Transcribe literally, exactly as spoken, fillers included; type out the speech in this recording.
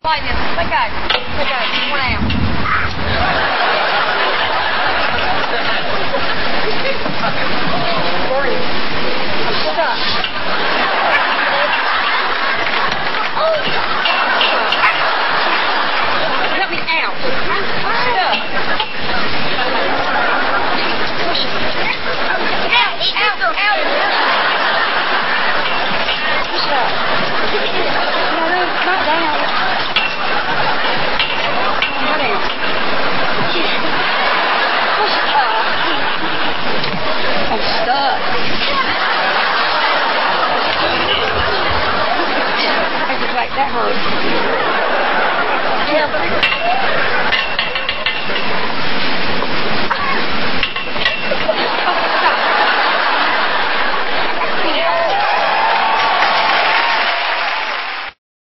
Like this. Let go. Let go. One out. Burn it. I'm stuck. Let me out. I'm stuck. Push it. Out. Out. Out. Push it up. No, no, not down. I'm stuck. I just like that hurt. Yeah.